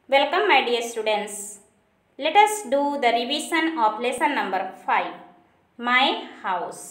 Welcome my dear students. Let us do the revision of lesson number 5. My house.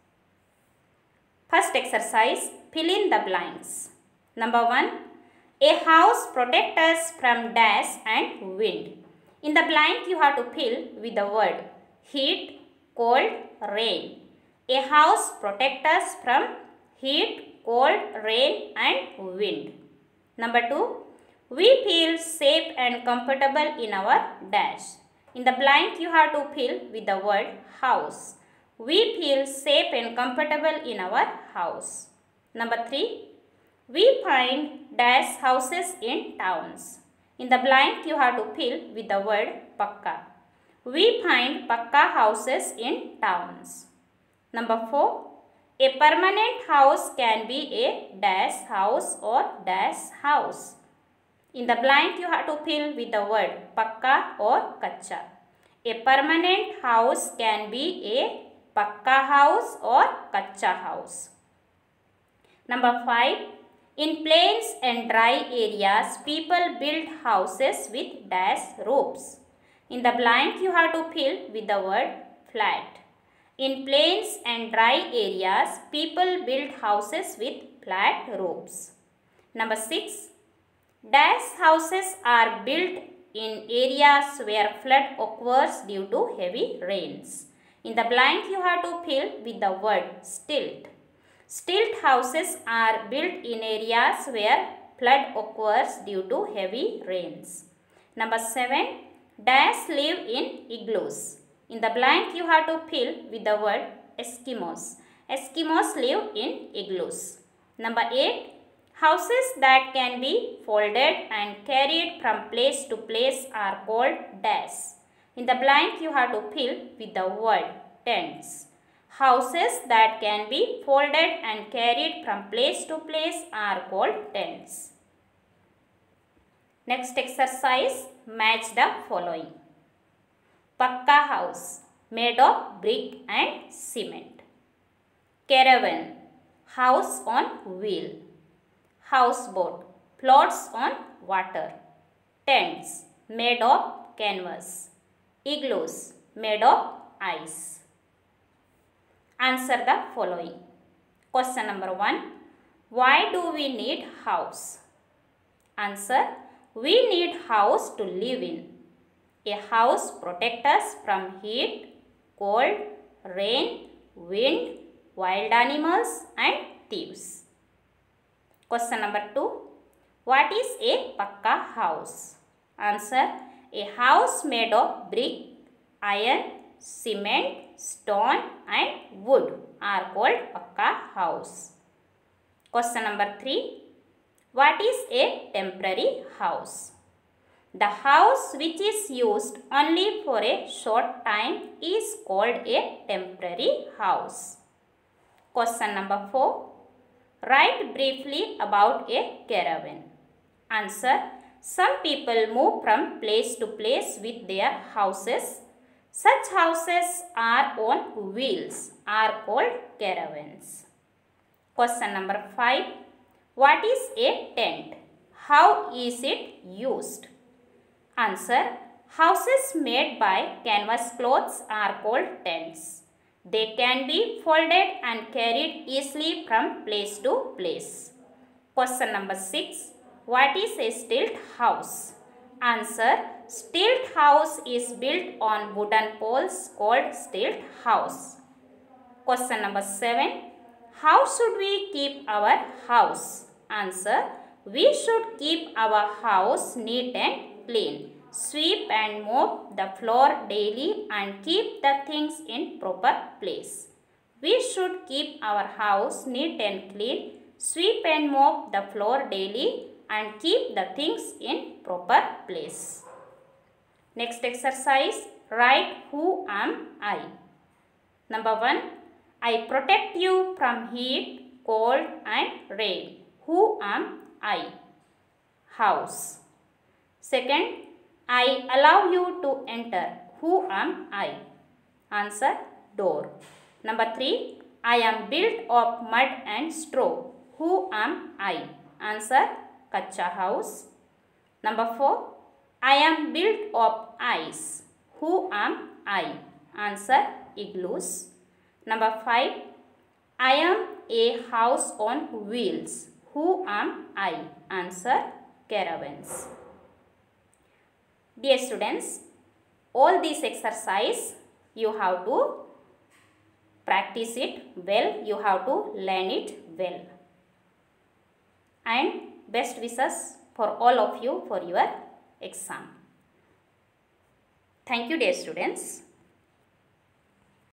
First exercise, fill in the blanks. Number 1. A house protects us from dash and wind. In the blank you have to fill with the word heat, cold, rain. A house protects us from heat, cold, rain and wind. Number 2. We feel safe and comfortable in our dash. In the blank you have to fill with the word house. We feel safe and comfortable in our house. Number 3. We find dash houses in towns. In the blank you have to fill with the word pakka. We find pakka houses in towns. Number 4. A permanent house can be a dash house or dash house. In the blank you have to fill with the word pakka or kacha. A permanent house can be a pakka house or kacha house. Number 5. In plains and dry areas, people build houses with dash roofs. In the blank you have to fill with the word flat. In plains and dry areas, people build houses with flat roofs. Number 6. Dash houses are built in areas where flood occurs due to heavy rains. In the blank you have to fill with the word stilt. Stilt houses are built in areas where flood occurs due to heavy rains. Number 7. Dash live in igloos. In the blank you have to fill with the word Eskimos. Eskimos live in igloos. Number 8. Houses that can be folded and carried from place to place are called dash. In the blank you have to fill with the word tents. Houses that can be folded and carried from place to place are called tents. Next exercise, match the following. Pakka house made of brick and cement. Caravan, house on wheel. Houseboat, floats on water. Tents, made of canvas. Igloos, made of ice. Answer the following. Question number 1. Why do we need house? Answer. We need house to live in. A house protects us from heat, cold, rain, wind, wild animals and thieves. Question number 2. What is a pakka house? Answer. A house made of brick, iron, cement, stone and wood are called pakka house. Question number 3. What is a temporary house? The house which is used only for a short time is called a temporary house. Question number 4. Write briefly about a caravan. Answer. Some people move from place to place with their houses. Such houses are on wheels are called caravans. Question number 5. What is a tent? How is it used? Answer. Houses made by canvas cloths are called tents. They can be folded and carried easily from place to place. Question number 6. What is a stilt house? Answer. Stilt house is built on wooden poles called stilt house. Question number 7. How should we keep our house? Answer. We should keep our house neat and clean. Sweep and mop the floor daily and keep the things in proper place. We should keep our house neat and clean, sweep and mop the floor daily and keep the things in proper place. Next exercise, write who am I. Number 1. I protect you from heat, cold and rain. Who am I? House. Second, I allow you to enter. Who am I? Answer. Door. Number 3. I am built of mud and straw. Who am I? Answer. Kacha house. Number 4. I am built of ice. Who am I? Answer, igloos. Number 5. I am a house on wheels. Who am I? Answer, caravans. Dear students, all these exercise you have to practice it well. You have to learn it well. And best wishes for all of you for your exam. Thank you, dear students.